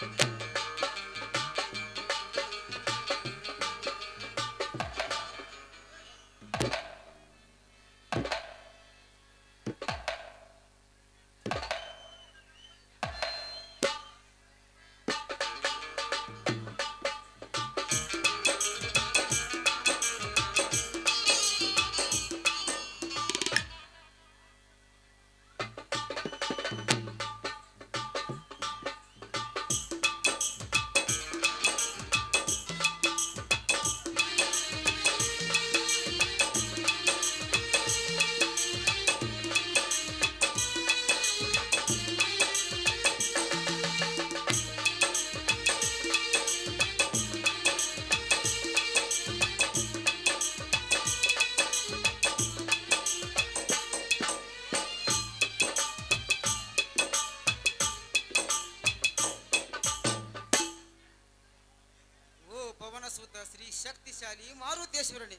ಶ್ರೀ ಶಕ್ತಿಶಾಲಿ ಮಾರುತೇಶ್ವರನೇ,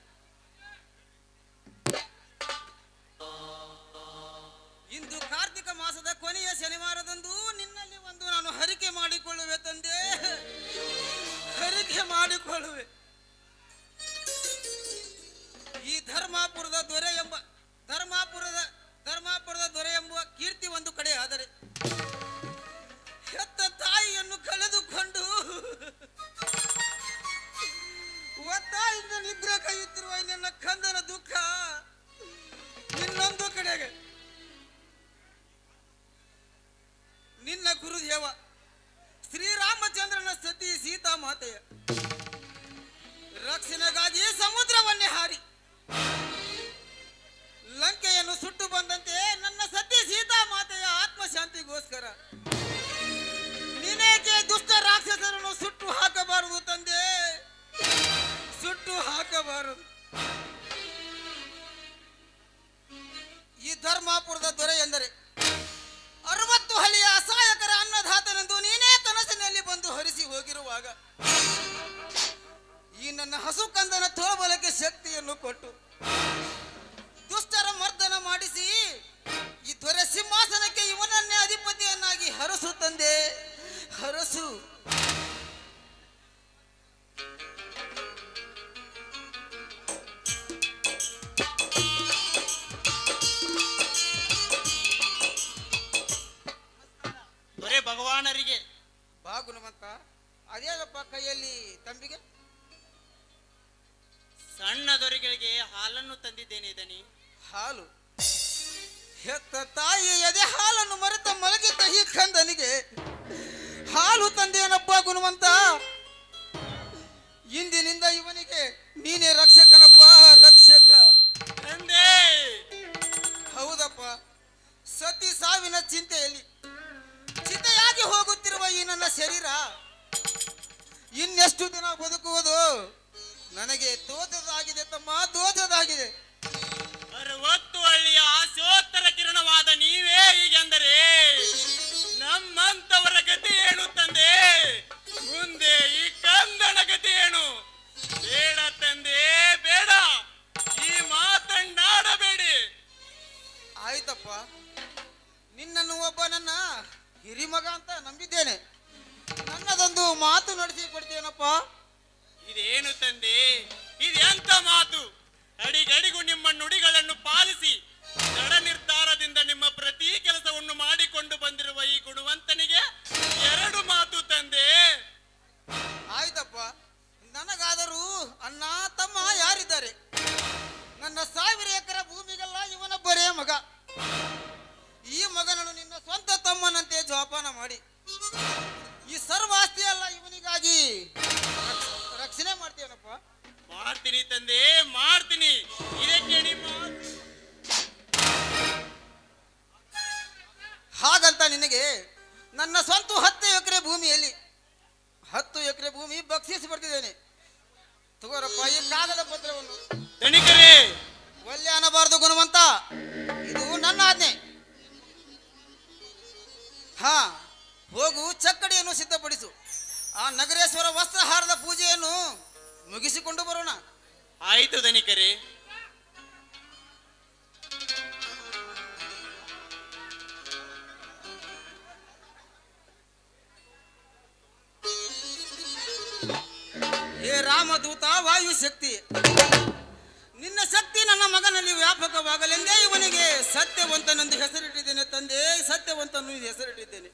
ಇಂದು ಕಾರ್ತಿಕ ಮಾಸದ ಕೊನೆಯ ಶನಿವಾರದಂದು ನಿನ್ನಲ್ಲಿ ಒಂದು ನಾನು ಹರಿಕೆ ಮಾಡಿಕೊಳ್ಳುವೆ ತಂದೆ, ಹರಿಕೆ ಮಾಡಿಕೊಳ್ಳುವೆ. ಈ ಧರ್ಮಾಪುರದ ದೊರೆ ಎಂಬ ಕೀರ್ತಿ ಒಂದು ಕಡೆ ಆದರೆ ಹೆತ್ತ ತಾಯಿಯನ್ನು ಕಳೆದುಕೊಂಡು ಒತ್ತಾಯಿಂದ ನಿದ್ರೆ ಕೈಯುತ್ತಿರುವ ನನ್ನ ಕಂದನ ದುಃಖ ಇನ್ನೊಂದು ಕಡೆಗೆ ನಿನ್ನ ಗುರುದೇವ ಶ್ರೀರಾಮಚಂದ್ರನ ಸತಿ ಸೀತಾ ಮಾತೆಯ ರಕ್ಷಣೆಗಾಗಿ ಸಮುದ್ರವನ್ನೇ ಹಾರಿ ಲಂಕೆಯನ್ನು ಸುಟ್ಟು ಬಂದಂತೆ ನನ್ನ ಸತಿ ಸೀತಾ ಮಾತೆಯ ಆತ್ಮಶಾಂತಿಗೋಸ್ಕರ ನಿನಗೆ ದುಷ್ಟ ರಾಕ್ಷಸರನ್ನು ಸುಟ್ಟು ಹಾಕಬಾರದು ತಂದೆ, ಸುಟ್ಟು ಹಾಕಬಾರದು. ಈ ಧರ್ಮಾಪುರದ ದೊರೆ ಎಂದರೆ 60 ಹಳ್ಳಿಯ ಅಸಹಾಯಕರ ಅನ್ನದಾತನೆಂದು ನೀನೇ ಕನಸಿನಲ್ಲಿ ಬಂದು ಹರಿಸಿ ಹೋಗಿರುವಾಗ ಈ ನನ್ನ ಹಸು ಕಂದನ ತೋಳಬಲಕ್ಕೆ ಶಕ್ತಿಯನ್ನು ಕೊಟ್ಟು ದುಷ್ಟರ ಮರ್ದನ ಮಾಡಿಸಿ ಈ ದೊರೆ ಸಿಂಹಾಸನಕ್ಕೆ ಇವನನ್ನೇ ಅಧಿಪತಿಯನ್ನಾಗಿ ಹರಸು ತಂದೆ, ಹರಸು. ದೊರೆ ಭಗವಾನರಿಗೆ ಬಾ ಗುಣವಂತ. ಅದೇನಪ್ಪ ಕೈಯಲ್ಲಿ ತಂಬಿಗೆ? ಸಣ್ಣ ದೊರೆಗಳಿಗೆ ಹಾಲನ್ನು ತಂದಿದ್ದೇನೆ ದನಿ. ಹಾಲು? ಹೆತ್ತ ತಾಯಿ ಎದೆ ಹಾಲನ್ನು ಮರೆತ ಮಲಗಿದ್ದ ಈ ಕಂದನಿಗೆ ಹಾಲು ತಂದೇನಪ್ಪ ಗುಣವಂತ. ಇಂದಿನಿಂದ ಇವನಿಗೆ ನೀನೇ ರಕ್ಷಕನಪ್ಪ, ರಕ್ಷಕ ತಂದೆ. ಹೌದಪ್ಪ, ಸತಿ ಸಾವಿನ ಚಿಂತೆಯಲ್ಲಿ ಚಿತೆಯಾಗಿ ಹೋಗುತ್ತಿರುವ ಈ ನನ್ನ ಶರೀರ ಇನ್ನೆಷ್ಟು ದಿನ ಬದುಕುವುದು ನನಗೆ ತೋಚದಾಗಿದೆ ತಮ್ಮ, ತೋಚದಾಗಿದೆ. 60 ಹಳ್ಳಿಯ ಆಶೋತ್ತರ ಕಿರಣವಾದ ನೀವೇ ಹೀಗೆಂದರೆ ನಮ್ಮಂತವರ ಗತಿ ಏನು ತಂದೆ? ಮುಂದೆ ಈ ಕಂದನ ಗತಿ ಏನು? ಬೇಡ ತಂದೆ, ಬೇಡ, ಈ ಮಾತನ್ನಾಡಬೇಡಿ. ಆಯ್ತಪ್ಪ, ನಿನ್ನನ್ನು ಒಬ್ಬ ನನ್ನ ಹಿರಿಮಗ ಅಂತ ನಂಬಿದ್ದೇನೆ. ನನ್ನದೊಂದು ಮಾತು ನಡೆಸಿ ಕೊಡ್ತೇನಪ್ಪ. ಇದೇನು ತಂದೆ, ಇದೆಂತ ಮಾತು? ಅಡಿಗಡಿಗೂ ನಿಮ್ಮ ನುಡಿಗಳನ್ನು ಪಾಲಿಸಿ ದೃಢ ನಿರ್ಧಾರದಿಂದ ನಿಮ್ಮ ಪ್ರತಿ ಕೆಲಸವನ್ನು ಮಾಡಿಕೊಂಡು ಬಂದಿರುವ ಈ ಗುಣವಂತನಿಗೆ 2 ಮಾತು ತಂದೆ. ಆಯ್ತಪ್ಪ, ನನಗಾದರೂ ಅಣ್ಣ ತಮ್ಮ ಯಾರಿದ್ದಾರೆ? ನನ್ನ 1000 ಎಕರೆ ಭೂಮಿಗೆಲ್ಲ ಇವನೊಬ್ಬರೇ ಮಗ. ಈ ಮಗನನ್ನು ನಿನ್ನ ಸ್ವಂತ ತಮ್ಮನಂತೆ ಜೋಪಾನ ಮಾಡಿ ಈ ಸರ್ವಾಸ್ತಿ ಎಲ್ಲ ಇವನಿಗಾಗಿ ರಕ್ಷಣೆ ಮಾಡ್ತೇನಪ್ಪ. ಮಾಡ್ತೀನಿ ತಂದೆ, ಮಾಡ್ತೀನಿ. ಇದಕ್ಕೆ ನಿಮ್ಮ ಹಾಗಂತ ನಿನಗೆ ನನ್ನ ಸ್ವಂತ 10 ಎಕರೆ ಭೂಮಿಯಲ್ಲಿ 10 ಎಕರೆ ಭೂಮಿ ಬಕ್ಷಿಸಿ ಬರ್ತಿದ್ದೇನೆ. ತಗೋರಪ್ಪ ಈ ಕಾಗದ ಪತ್ರವನ್ನು. ಧನಿಕರೇ, ಒಲ್ಲೆ ಅನ್ನಬಾರದು ಗುಣವಂತ, ಇದು ನನ್ನ ಆಜ್ಞೆ. ಹಾ, ಹೋಗು, ಚಕ್ಕಡಿಯನ್ನು ಸಿದ್ಧಪಡಿಸು. ಆ ನಗರೇಶ್ವರ ವಸ್ತ್ರಹಾರದ ಪೂಜೆಯನ್ನು ಮುಗಿಸಿಕೊಂಡು ಬರೋಣ. ಆಯಿತು ಧನಿಕರೇ. ಹೇ ರಾಮದೂತ ವಾಯುಶಕ್ತಿ, ನಿನ್ನ ಶಕ್ತಿ ನನ್ನ ಮಗನಲ್ಲಿ ವ್ಯಾಪಕವಾಗಲೆಂದೇ ಇವನಿಗೆ ಸತ್ಯವಂತನೆಂದು ಹೆಸರಿಟ್ಟಿದ್ದೇನೆ ತಂದೆ, ಸತ್ಯವಂತನು ಹೆಸರಿಟ್ಟಿದ್ದೇನೆ.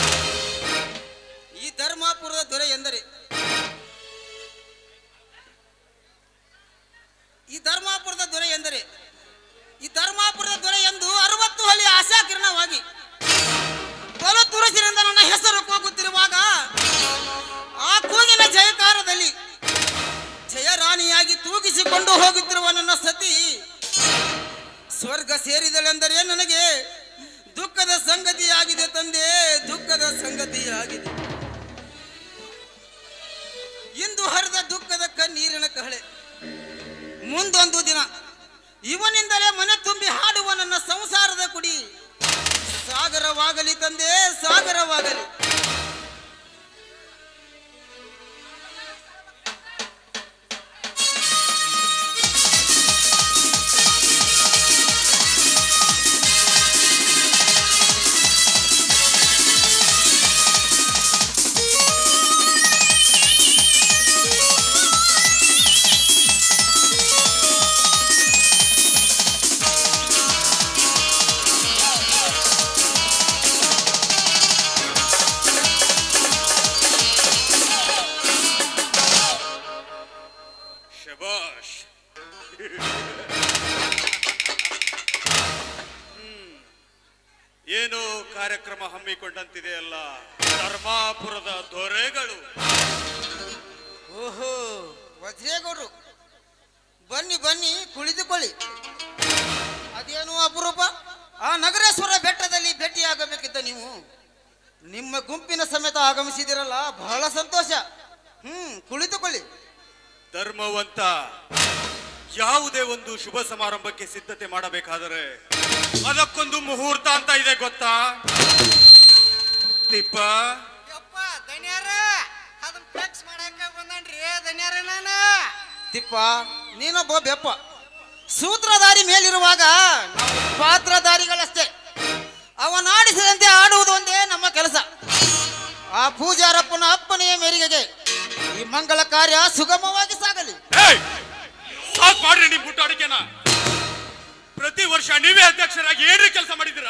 ಈ ಧರ್ಮಾಪುರದ ದೊರೆ ಎಂದರೆ ಈ ಧರ್ಮಾಪುರದ ದೊರೆ ಎಂದು 60 ಹಳ್ಳಿ ಆಶಾಕಿರಣವಾಗಿ ಬಲು ತುರುಸಿನಿಂದ ನನ್ನ ಹೆಸರು ಕೂಗುತ್ತಿರುವಾಗ ಆ ಕೂಗಿನ ಜಯಕಾರದಲ್ಲಿ ಜಯರಾಣಿಯಾಗಿ ತೂಗಿಸಿಕೊಂಡು ಹೋಗುತ್ತಿರುವ ನನ್ನ ಸತಿ ಸ್ವರ್ಗ ಸೇರಿದಳೆಂದರೆ ನನಗೆ ದುಃಖದ ಸಂಗತಿಯಾಗಿದೆ ತಂದೆ, ದುಃಖದ ಸಂಗತಿಯಾಗಿದೆ. ಇಂದು ಹರಿದ ದುಃಖದ ಕಣ್ಣೀರಿನ ಕಹಳೆ ಮುಂದೊಂದು ದಿನ ಇವನಿಂದಲೇ ಮನೆ ತುಂಬಿ ಹಾಡುವ ನನ್ನ ಸಂಸಾರದ ಕುಡಿ ಸಾಗರವಾಗಲಿ ತಂದೆ, ಸಾಗರವಾಗಲಿ. ಏನು ಕಾರ್ಯಕ್ರಮ ಹಮ್ಮಿಕೊಂಡಂತಿದೆಯಲ್ಲ ಧರ್ಮಾಪುರದ ದೊರೆಗಳು. ಓಹೋ ವಜ್ರೇಗೌಡರು, ಬನ್ನಿ ಬನ್ನಿ ಕುಳಿತುಕೊಳ್ಳಿ. ಅದೇನು ಅಪರೂಪ, ಆ ನಗರೇಶ್ವರ ಬೆಟ್ಟದಲ್ಲಿ ಭೇಟಿಯಾಗಬೇಕಿದ್ದ ನೀವು ನಿಮ್ಮ ಗುಂಪಿನ ಸಮೇತ ಆಗಮಿಸಿದಿರಲ್ಲ, ಬಹಳ ಸಂತೋಷ. ಕುಳಿತುಕೊಳ್ಳಿ. ಧರ್ಮವಂತ, ಯಾವುದೇ ಒಂದು ಶುಭ ಸಮಾರಂಭಕ್ಕೆ ಸಿದ್ಧತೆ ಮಾಡಬೇಕಾದರೆ ಅದಕ್ಕೊಂದು ಮುಹೂರ್ತ ಅಂತ ಇದೆ ಗೊತ್ತಾ ತಿಪ್ಪ? ತಿಪ್ಪ ನೀನೊಬ್ಬ ಬೆಪ್ಪ, ಸೂತ್ರಧಾರಿ ಮೇಲಿರುವಾಗ ಪಾತ್ರಧಾರಿಗಳಷ್ಟೇ. ಅವನಾಡಿಸಿದಂತೆ ಆಡುವುದು ಒಂದೇ ನಮ್ಮ ಕೆಲಸ. ಆ ಪೂಜಾರಪ್ಪನ ಅಪ್ಪನೆಯ ಮೇರೆಗೆ ಈ ಮಂಗಳ ಕಾರ್ಯ ಸುಗಮವಾಗಿ ಸಾಗಲಿ. ಸಾಕ್ ಮಾಡ್ರಿ ನಿಮ್ ಬುಟ್ಟಾಡಿಕೆನ. ಪ್ರತಿ ವರ್ಷ ನೀವೇ ಅಧ್ಯಕ್ಷರಾಗಿ ಏನ್ರಿ ಕೆಲಸ ಮಾಡಿದಿರ?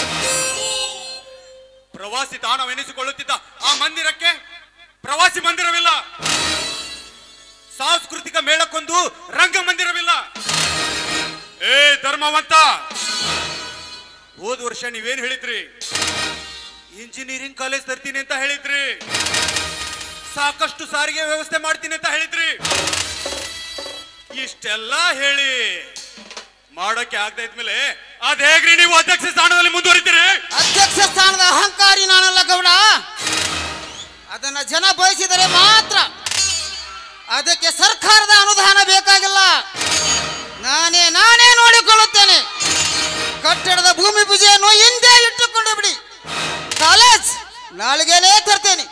ಪ್ರವಾಸಿ ತಾಣವೆನಿಸಿಕೊಳ್ಳುತ್ತಿದ್ದ ಆ ಮಂದಿರಕ್ಕೆ ಪ್ರವಾಸಿ ಮಂದಿರವಿಲ್ಲ, ಸಾಂಸ್ಕೃತಿಕ ಮೇಳಕ್ಕೊಂದು ರಂಗ ಮಂದಿರವಿಲ್ಲ. ಏ ಧರ್ಮವಂತ, ಹೋದ ವರ್ಷ ನೀವೇನ್ ಹೇಳಿದ್ರಿ? ಇಂಜಿನಿಯರಿಂಗ್ ಕಾಲೇಜ್ ತರ್ತೀನಿ ಅಂತ ಹೇಳಿದ್ರಿ, ಸಾಕಷ್ಟು ಸಾರಿಗೆ ವ್ಯವಸ್ಥೆ ಮಾಡ್ತೀನಿ ಅಂತ ಹೇಳಿದ್ರಿ. ಇಷ್ಟೆಲ್ಲ ಹೇಳಿ ಮಾಡೋಕೆ ಆಗದೆ ಇದ್ಮೇಲೆ ಅದ್ ಹೇಗ್ರಿ ನೀವು ಅಧ್ಯಕ್ಷ ಸ್ಥಾನದಲ್ಲಿ ಮುಂದುವರಿತೀರಿ? ಅಧ್ಯಕ್ಷ ಸ್ಥಾನದ ಅಹಂಕಾರಿ ನಾನಲ್ಲ ಗೌಡ, ಅದನ್ನ ಜನ ಬಯಸಿದರೆ ಮಾತ್ರ. ಅದಕ್ಕೆ ಸರ್ಕಾರದ ಅನುದಾನ ಬೇಕಾಗಿಲ್ಲ, ನಾನೇ ನೋಡಿಕೊಳ್ಳುತ್ತೇನೆ. ಕಟ್ಟಡದ ಭೂಮಿ ಪೂಜೆಯನ್ನು ಹಿಂದೆ ಇಟ್ಟುಕೊಂಡು ಬಿಡಿ, ಕಾಲೇಜ್ ನಾಳೆಗೇನೆ ತರ್ತೇನೆ.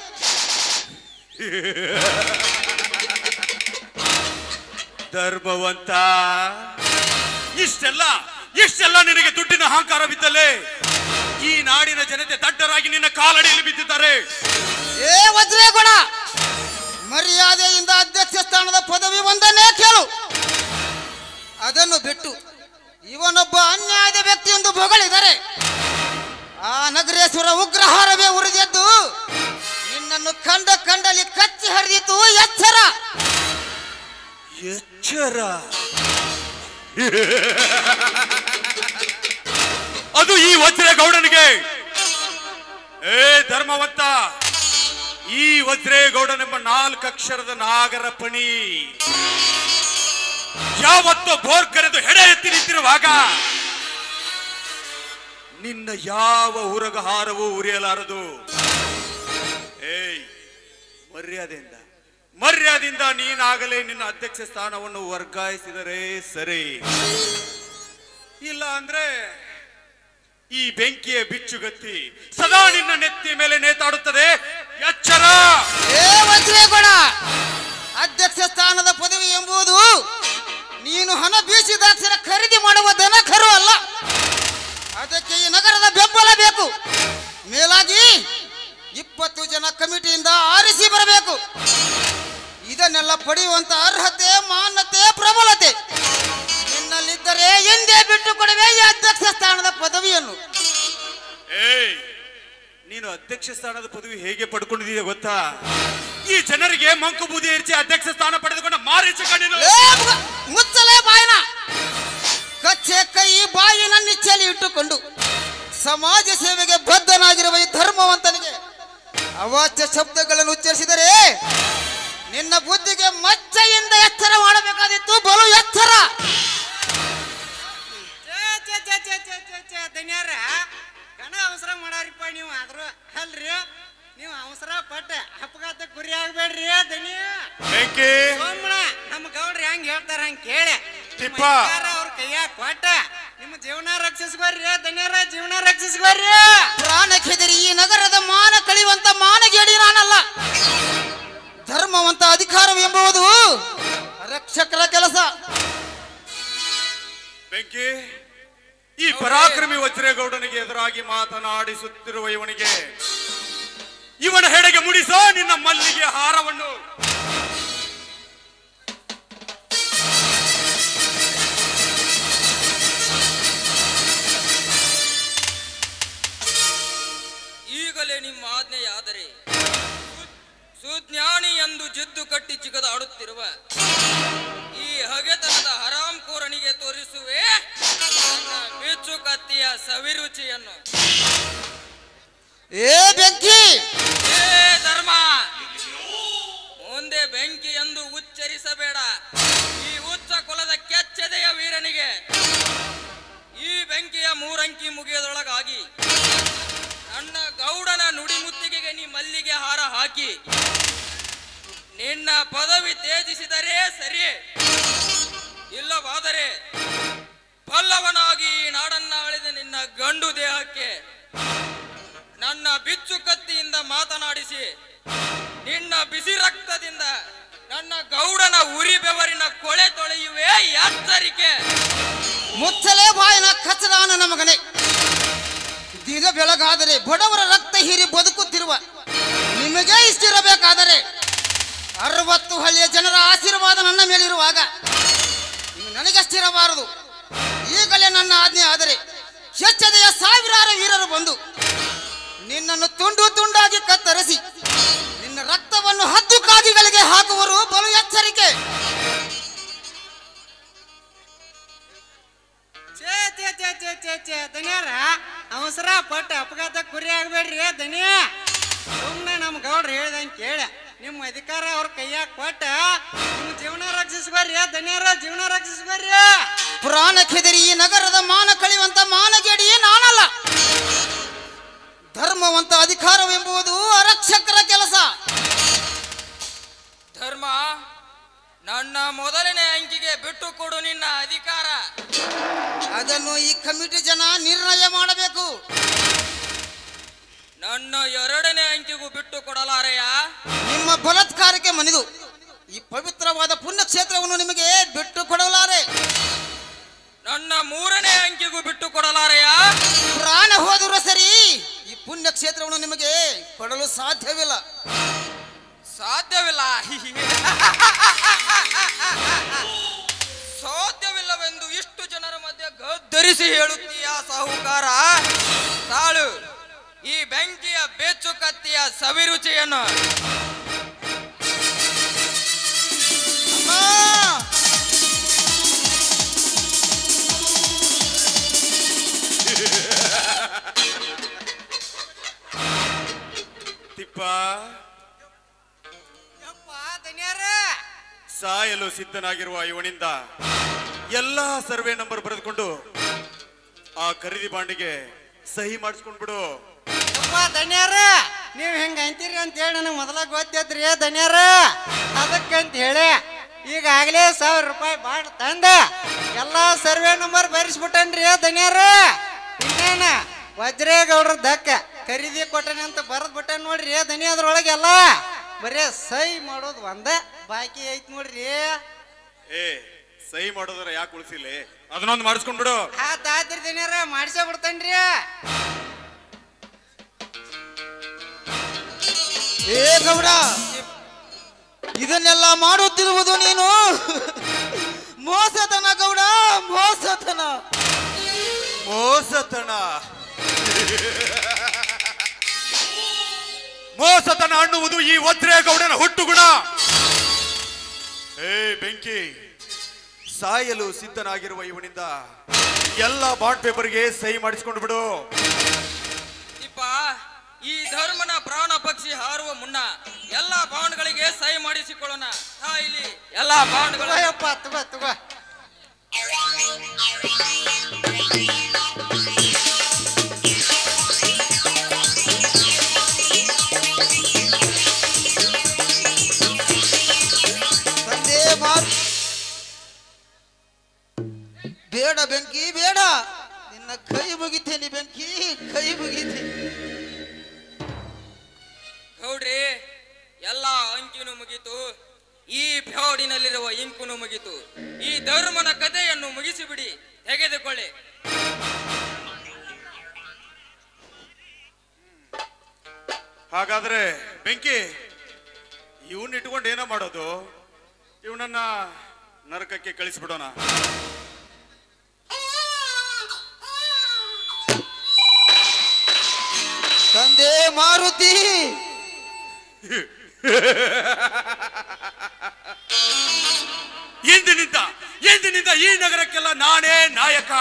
ಧರ್ಮವಂತ, ಇಷ್ಟೆಲ್ಲ ನಿನಗೆ ದುಡ್ಡಿನ ಅಹಂಕಾರವಿದ್ದಲೇ ಈ ನಾಡಿನ ಜನತೆ ದಡ್ಡರಾಗಿ ನಿನ್ನ ಕಾಲಡಿಯಲ್ಲಿ ಬಿದ್ದಿದ್ದಾರೆ. ಏ ವಜ್ರೇಗೌಡ, ಮರ್ಯಾದೆಯಿಂದ ಅಧ್ಯಕ್ಷ ಸ್ಥಾನದ ಪದವಿ ಒಂದನ್ನೇ ಕೇಳು. ಅದನ್ನು ಬಿಟ್ಟು ಇವನೊಬ್ಬ ಅನ್ಯಾಯದ ವ್ಯಕ್ತಿ ಎಂದು ಬೊಗಳಿದರೆ ಆ ನಗರೇಶ್ವರ ಉಗ್ರಹಾರವೇ ಉರಿದೆದ್ದು ನಿನ್ನನ್ನು ಕಂಡಲ್ಲಿ ಕಚ್ಚಿ ಹರಿದಿತ್ತು. ಎಚ್ಚರ ಎಚ್ಚರ. ಅದು ಈ ವಜ್ರೇಗೌಡನಿಗೆ. ಏ ಧರ್ಮವಂತ, ಈ ವಜ್ರೇಗೌಡನೆಂಬ 4 ಅಕ್ಷರದ ನಾಗರ ಪಣಿ ಯಾವತ್ತೋ ಬೋರ್ ಕರೆದು ಹೆಡೆ ಎತ್ತಿ ನಿಂತಿರುವಾಗ ನಿನ್ನ ಯಾವ ಉರಗಹಾರವೂ ಉರಿಯಲಾರದು. ಏಯ್, ಮರ್ಯಾದೆಯಿಂದ ನೀನಾಗಲೇ ನಿನ್ನ ಅಧ್ಯಕ್ಷ ಸ್ಥಾನವನ್ನು ವರ್ಗಾಯಿಸಿದರೆ ಸರಿ, ಇಲ್ಲ ಅಂದ್ರೆ ಈ ಬೆಂಕಿಯ ಬಿಚ್ಚುಗತ್ತಿ ಸದಾ ನಿನ್ನ ನೆತ್ತಿ ಮೇಲೆ ನೇತಾಡುತ್ತದೆ. ಎಚ್ಚರ. ಏ ವಜ್ರೇಗೌಡ, ಅಧ್ಯಕ್ಷ ಸ್ಥಾನದ ಪದವಿ ಎಂಬುದು ನೀನು ಹಣ ಬೀಸಿದಾಕ್ಷರ ಖರೀದಿ ಮಾಡುವ ದನಕರು ಅಲ್ಲ. ಅದಕ್ಕೆ ಈ ನಗರದ ಬೆಂಬಲ ಬೇಕು. ಮೇಲಾಗಿ 20 ಜನ ಕಮಿಟಿಯಿಂದ ಆರಿಸಿ ಬರಬೇಕು. ಇದನ್ನೆಲ್ಲ ಪಡೆಯುವಂತ ಅರ್ಹತೆ ಮಾನ್ಯತೆ ಪ್ರಬಲತೆ ನಿನ್ನಲ್ಲಿದ್ದರೆ ಎಂದೇ ಬಿಟ್ಟು ಕೊಡುವೆ ಈ ಅಧ್ಯಕ್ಷ ಸ್ಥಾನದ ಪದವಿಯನ್ನು. ಏಯ್, ನೀನು ಅಧ್ಯಕ್ಷ ಸ್ಥಾನದ ಪದವಿ ಹೇಗೆ ಪಡ್ಕೊಂಡಿದೀಯ ಗೊತ್ತಾ? ಈ ಜನರಿಗೆ ಮಂಕು ಬೂದಿ ಇರಿಸಿ ಅಧ್ಯಕ್ಷ ಸ್ಥಾನ ಪಡೆದುಕೊಂಡ ಮಾರೀಚ ಕಣ್ಣಿನ ಮುಚ್ಚಲೇ ಬಾಯಿನ ಕಚ್ಚೆ ಕೈ ಬಾಯಿನ ನಿಚ್ಚಲಿ ಇಟ್ಟುಕೊಂಡು ಸಮಾಜ ಸೇವೆಗೆ ಬದ್ಧನಾಗಿರುವ ಈ ಧರ್ಮವಂತನಿಗೆ ಅವಾಚ್ಯ ಶಬ್ದಗಳನ್ನು ಉಚ್ಚರಿಸಿದರೆ ನಿನ್ನ ಬುದ್ಧಿಗೆ ಮಚ್ಚೆಯಿಂದ ಎಚ್ಚರ ಮಾಡಬೇಕಾದಿತ್ತು, ಬಲು ಎಚ್ಚರ. ದನಿಯಾರ ಕಣ ಅವಸರ ಮಾಡಾರಿಪ್ಪ ನೀವು, ಆದ್ರೂ ಅಲ್ರಿ ನೀವು ಅವಸರ ಪಟ್ಟ ಅಪಘಾತ ಗುರಿ ಆಗ್ಬೇಡ್ರಿ. ದನಿ ಸೋಮಣ್ಣ ನಮ್ಮ ಗೌಡ್ರಿ ಹೆಂಗ್ ಹೇಳ್ತಾರ ಹಂಗ ಕೇಳಿ ಅವ್ರ ಕೈಯಾಗ ಕೊಟ್ಟ ನಿಮ್ಮ ಜೀವನ ರಕ್ಷಿಸ್ಕೋರಿ. ದನಿಯಾರ ಜೀವನ ರಕ್ಷಿಸ್ಕೋರಿ. ಪ್ರಾಣ ಕೆದರಿ ಈ ನಗರದ ಮಾನ ಕಳಿಯುವಂತ ಮಾನಗೇಡಿ ನಾನಲ್ಲ. ಧರ್ಮವಂತ ಅಧಿಕಾರವೆಂಬುದು ರಕ್ಷಕರ ಕೆಲಸ. ಬೆಂಕಿ, ಈ ಪರಾಕ್ರಮಿ ವಜ್ರೇಗೌಡನಿಗೆ ಎದುರಾಗಿ ಮಾತನಾಡಿಸುತ್ತಿರುವ ಇವನ ಹೆಡೆಗೆ ಮುಡಿಸೋ ನಿನ್ನ ಮಲ್ಲಿಗೆ ಹಾರವನ್ನು. ಈಗಲೇ ನಿಮ್ಮ ಆಜ್ಞೆಯಾದರೆ ಸುಜ್ಞಾನಿ ಎಂದು ಜಿದ್ದು ಕಟ್ಟಿ ಚಿಗದಾಡುತ್ತಿರುವ ಈ ಹಗೆತನದ ಹರಾಂಕೋರನಿಗೆ ತೋರಿಸುವೆ ಬಿಚ್ಚು ಕತ್ತಿಯ ಸವಿರುಚಿಯನ್ನು. ಏ ಬೆಂಕಿ, ಏ ಧರ್ಮ, ಮುಂದೆ ಬೆಂಕಿ ಎಂದು ಉಚ್ಚರಿಸಬೇಡ. ಈ ಉಚ್ಚ ಕುಲದ ಕೆಚ್ಚದೆಯ ವೀರನಿಗೆ ಈ ಬೆಂಕಿಯ ಮೂರಂಕಿ ಮುಗಿಯದೊಳಗಾಗಿ ನನ್ನ ಗೌಡನ ನುಡಿಮುತ್ತಿಗೆಗೆ ನೀ ಮಲ್ಲಿಗೆ ಹಾರ ಹಾಕಿ ನಿನ್ನ ಪದವಿ ತ್ಯಜಿಸಿದರೆ ಸರಿ, ಇಲ್ಲವಾದರೆ ಪಲ್ಲವನಾಗಿ ಈ ನಾಡನ್ನ ಆಳಿದ ನಿನ್ನ ಗಂಡು ದೇಹಕ್ಕೆ ನನ್ನ ಬಿಚ್ಚು ಕತ್ತಿಯಿಂದ ಮಾತನಾಡಿಸಿ ನಿನ್ನ ಬಿಸಿ ರಕ್ತದಿಂದ ನನ್ನ ಗೌಡನ ಉರಿ ಬೆವರಿನ ಕೊಳೆ ತೊಳೆಯುವೆ ಎಚ್ಚರಿಕೆ. ಮುಚ್ಚಲೇ ಬಾಯಿನ ಕಚಡಾನ ನಮಗನೆ. ದಿನ ಬೆಳಗಾದರೆ ಬಡವರ ರಕ್ತ ಹೀರಿ ಬದುಕುತ್ತಿರುವ ನಿಮಗೆ ಇಷ್ಟಿರಬೇಕಾದರೆ 60 ಹಳ್ಳಿಯ ಜನರ ಆಶೀರ್ವಾದ ನನ್ನ ಮೇಲಿರುವಾಗ ನನಗಷ್ಟಿರಬಾರದು. ಈಗಲೇ ನನ್ನ ಆಜ್ಞೆ ಆದರೆ ಕೆಚ್ಚದೆಯ ಸಾವಿರಾರು ವೀರರು ಬಂದು ನಿನ್ನನ್ನು ತುಂಡು ತುಂಡಾಗಿ ಕತ್ತರಿಸಿ ನಿನ್ನ ರಕ್ತವನ್ನು ಹದ್ದು ಕಾಗಿಗಳಿಗೆ ಹಾಕುವರು, ಬಲು ಎಚ್ಚರಿಕೆ. ದನಿಯಾರ ಅವಸರ ಪಟ್ಟ ಅಪಘಾತ ಕುರಿ ಆಗ್ಬೇಡ್ರಿ. ದನಿಯ ಸುಮ್ಮನೆ ನಮ್ಮ ಗೌಡ್ರು ಹೇಳ್ದಂಗೆ ಕೇಳ ನಿಮ್ಮ ಅಧಿಕಾರ ಅವ್ರ ಕೈಯಾಗ ಕೊಟ್ಟ ನಿಮ್ಮ ಜೀವನ ರಕ್ಷಿಸ್ಬರ್ರಿ. ದನಿಯಾರ ಜೀವನ ರಕ್ಷಿಸ್ಬರ್ರಿ. ಪುರಾಣ ಕೆದರಿ ಈ ನಗರದ ಮಾನ ಕಳೆಯುವಂತ ಮಾನಗೇಡಿ ನಾನಲ್ಲ. ಧರ್ಮವಂತ ಅಧಿಕಾರವೆಂಬುದು ಅರಕ್ಷಕರ ಕೆಲಸ. ಧರ್ಮ, ನನ್ನ ಮೊದಲನೇ ಅಂಕಿಗೆ ಬಿಟ್ಟು ಕೊಡು ನಿನ್ನ ಅಧಿಕಾರ. ಅದನ್ನು ಈ ಕಮಿಟಿ ಜನ ನಿರ್ಣಯ ಮಾಡಬೇಕು. ನನ್ನ 2ನೇ ಅಂಕಿಗೂ ಬಿಟ್ಟು ಕೊಡಲಾರೆಯ? ನಿಮ್ಮ ಬಲಾತ್ಕಾರಕ್ಕೆ ಮನಿದು ಈ ಪವಿತ್ರವಾದ ಪುಣ್ಯಕ್ಷೇತ್ರವನ್ನು ನಿಮಗೆ ಬಿಟ್ಟು ಕೊಡಲಾರೆ. ನನ್ನ 3ನೇ ಅಂಕಿಗೂ ಬಿಟ್ಟು ಕೊಡಲಾರೆಯ? ಪ್ರಾಣ ಹೋದರೂ ಸರಿ, ಈ ಪುಣ್ಯಕ್ಷೇತ್ರವನ್ನು ನಿಮಗೆ ಕೊಡಲು ಸಾಧ್ಯವಿಲ್ಲ. ಸಾಧ್ಯವಿಲ್ಲ ಸಾಧ್ಯವಿಲ್ಲವೆಂದು ಇಷ್ಟು ಜನರ ಮಧ್ಯೆ ಗದ್ದರಿಸಿ ಹೇಳುತ್ತೀಯ ಸಾಹುಕಾರ? ತಾಳು ಈ ಬೆಂಕಿಯ ಬೆಚ್ಚು ಕತ್ತಿಯ ಸವಿರುಚಿಯನ್ನು. ತಿಪ್ಪ, ದನಿಯಾರ ಸಾಯಲು ಸಿದ್ಧನಾಗಿರುವ ಇವನಿಂದ ಎಲ್ಲಾ ಸರ್ವೆ ನಂಬರ್ ಬರೆದುಕೊಂಡು ಆ ಖರೀದಿ ಬಾಂಡಿಗೆ ಸಹಿ ಮಾಡಿಸ್ಕೊಂಡ್ಬಿಡು. ದನಿಯಾರ ನೀವ್ ಹೆಂಗ ಅಂತೀರಿ ಅಂತ ಹೇಳಿ ನನಗೆ ಮೊದಲ ಗೊತ್ತೈತ್ರಿ ದನಿಯಾರ. ಅದಕ್ಕಂತ ಹೇಳಿ ಈಗಾಗಲೇ 1000 ರೂಪಾಯಿ ಬಾಂಡ್ ತಂದ ಎಲ್ಲಾ ಸರ್ವೆ ನಂಬರ್ ಬರೆಸ್ಬಿಟ್ಟನ್ರಿ ದನಿಯಾರ. ಇನ್ನೇನ ವಜ್ರೇಗೌಡ್ರ ದಕ್ಕ ಖರೀದಿ ಕೊಟ್ಟನೆ ಅಂತ ಬರೆದ್ ಬಿಟ್ಟ ನೋಡ್ರಿ ದನಿ. ಅದ್ರೊಳಗೆಲ್ಲ ಬರೇ ಸಹಿ ಮಾಡೋದು ಒಂದ ಬಾಕಿ ಐತ್ ನೋಡ್ರಿ. ಏ, ಸಹಿ ಮಾಡೋದ್ರ ಯಾಕೆ ಉಳಿಸಿಲ್ಲ? ಅದನ್ನೊಂದು ಮಾಡಿಸ್ಕೊಂಡ್ಬಿಡು. ಆತ್ರಿ ದನಿಯಾರ ಮಾಡಿಸೇ ಬಿಡ್ತೇನ್ರಿ. ಏ ಗೌಡ, ಇದನ್ನೆಲ್ಲ ಮಾಡುತ್ತಿರುವುದು ನೀನು ಮೋಸತನ ಗೌಡ, ಮೋಸತನ. ಮೋಸತನ ಮೋಸತನ ಅನ್ನುವುದು ಈ ವಜ್ರೇಗೌಡನ ಹುಟ್ಟುಗುಣ. ಏ ಬೆಂಕಿ, ಸಾಯಲು ಸಿದ್ಧನಾಗಿರುವ ಇವನಿಂದ ಎಲ್ಲ ಬಾಂಡ್ ಪೇಪರ್ಗೆ ಸಹಿ ಮಾಡಿಸಿಕೊಂಡು ಬಿಡು. ಇಪ್ಪ, ಈ ಧರ್ಮನ ಪ್ರಾಣ ಪಕ್ಷಿ ಹಾರುವ ಮುನ್ನ ಎಲ್ಲಾ ಬಾಂಡ್ಗಳಿಗೆ ಸಹಿ ಮಾಡಿಸಿಕೊಳ್ಳೋಣ. ಇಲ್ಲಿ ಎಲ್ಲಾ ಬಾಂಡ್ಗಳು. ತಗೋ ಬೇಡ ಬೆಂಕಿ, ಬೇಡ. ನಿನ್ನ ಕೈ ಮುಗಿತೇನೆ ಬೆಂಕಿ, ಕೈ ಮುಗಿತೇನೆ. ಗೌಡ್ರಿ, ಎಲ್ಲಾ ಅಂಕಿನೂ ಮುಗಿತು, ಈ ಬ್ಯಾಡಿನಲ್ಲಿರುವ ಇಂಕುನು ಮುಗಿತು. ಈ ಧರ್ಮನ ಕಥೆಯನ್ನು ಮುಗಿಸಿಬಿಡಿ, ತೆಗೆದುಕೊಳ್ಳಿ. ಹಾಗಾದ್ರೆ ಬೆಂಕಿ, ಇವನ್ ಇಟ್ಕೊಂಡು ಏನೋ ಮಾಡೋದು? ಇವನನ್ನ ನರಕಕ್ಕೆ ಕಳಿಸ್ಬಿಡೋಣ. ತಂದೆ ಮಾರುತಿ, ಎಂದಿನಿಂದ ಈ ನಗರಕ್ಕೆಲ್ಲ ನಾನೇ ನಾಯಕ.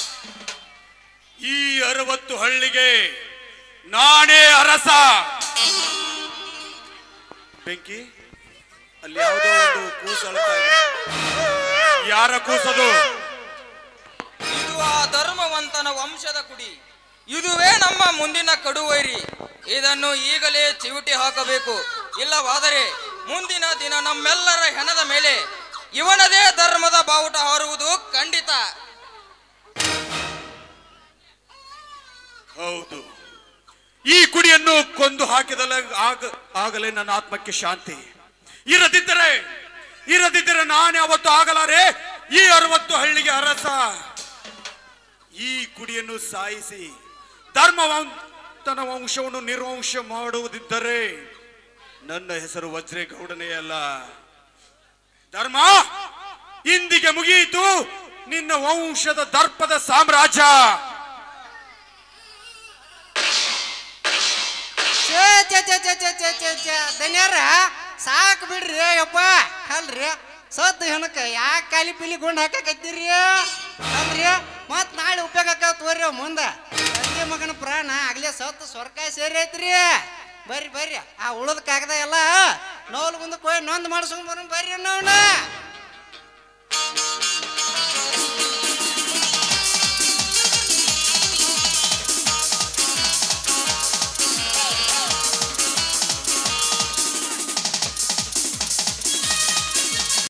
ಈ 60 ಹಳ್ಳಿಗೆ ನಾನೇ ಅರಸ. ಬೆಂಕಿ, ಅಲ್ಲಿ ಯಾವುದೋ ಒಂದು ಕೂಸು ಅಳ್ತಾ ಇದೆ. ಯಾರ ಕೂಸದು? ಇದು ಆ ಧರ್ಮವಂತನ ವಂಶದ ಕುಡಿ. ಇದುವೇ ನಮ್ಮ ಮುಂದಿನ ಕಡುವೈರಿ. ಇದನ್ನು ಈಗಲೇ ಚಿವುಟಿ ಹಾಕಬೇಕು. ಇಲ್ಲವಾದರೆ ಮುಂದಿನ ದಿನ ನಮ್ಮೆಲ್ಲರ ಹೆಣದ ಮೇಲೆ ಇವನದೇ ಧರ್ಮದ ಬಾವುಟ ಹಾರುವುದು ಖಂಡಿತ. ಹೌದು, ಈ ಕುಡಿಯನ್ನು ಕೊಂದು ಹಾಕಿದಲ್ಲ ಆಗಲೇ ನನ್ನ ಆತ್ಮಕ್ಕೆ ಶಾಂತಿ. ಇರದಿದ್ದರೆ ನಾನು ಯಾವತ್ತು ಆಗಲಾರೆ ಈ 60 ಹಳ್ಳಿಗೆ ಅರಸ. ಈ ಕುಡಿಯನ್ನು ಸಾಯಿಸಿ ಧರ್ಮವಂತನ ವಂಶವನ್ನು ನಿರ್ವಂಶ ಮಾಡುವುದಿದ್ದರೆ ನನ್ನ ಹೆಸರು ವಜ್ರೇಗೌಡನೇ ಅಲ್ಲ. ಧರ್ಮ, ಇಂದಿಗೆ ಮುಗಿಯಿತು ನಿನ್ನ ವಂಶದ ದರ್ಪದ ಸಾಮ್ರಾಜ್ಯ. ದನ್ಯಾರ ಸಾಕು ಬಿಡ್ರಿ ಯಪ್ಪ. ಅಲ್ರಿ ಸದ್ದು ಹೆಣಕ ಯಾಕೆ ಕಾಲಿ ಪಿಲಿ ಗುಂಡ್ ಹಾಕಕತ್ತೀರಿ ಅಲ್ರಿ? ಮತ್ ನಾಳೆ ಉಪಯೋಗ ಆಕಾವ್ ತೋರಿ ಮುಂದ. ತಂದೆ ಮಗನ ಪ್ರಾಣ ಆಗ್ಲೇ ಸತ್ತು ಸ್ವರ್ಗ ಸೇರಿ ಐತ್ರಿ. ಬರ್ರಿ ಆ ಉಳದ ಕಾಗದ ಎಲ್ಲ ನೋಲ್ ಮುಂದಕ್ಕೆ ಹೋಗಿ ನೊಂದ್ ಮಾಡ್ಸ್ಕೊಂಡ್ ಬರ್ರಿ.